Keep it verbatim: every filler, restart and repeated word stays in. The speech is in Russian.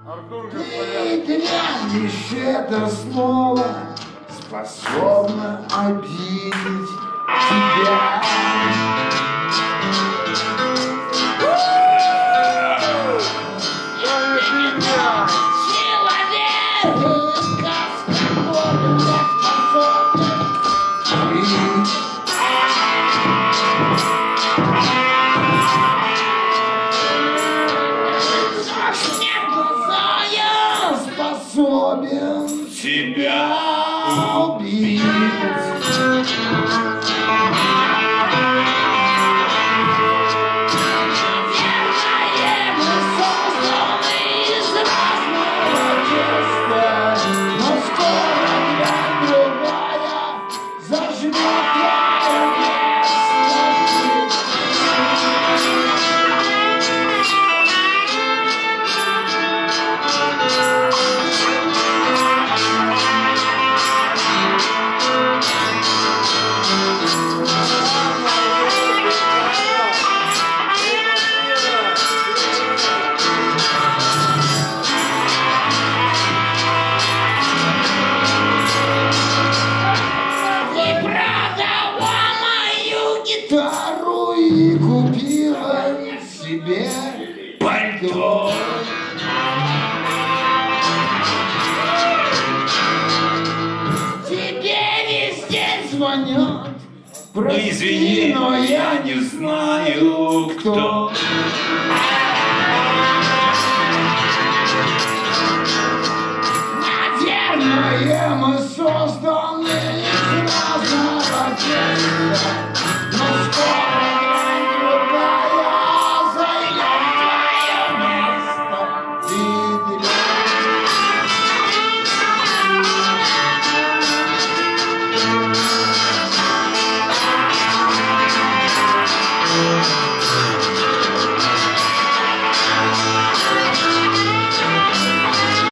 Ты глянешь, это слово способно обидеть тебя. Способен тебя убить. И купила себе пальто. Тебе везде звонят. Прости, извини, но я не знаю, кто. Наверное, мы созданы из разного теста.